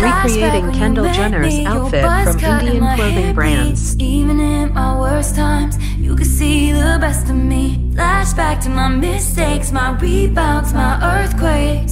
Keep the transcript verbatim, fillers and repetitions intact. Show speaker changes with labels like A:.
A: recreating Kendall Jenner's outfit from Indian clothing brands.
B: Even in my worst times, you can see the best of me. Flashback to my mistakes, my rebounds, my earthquake.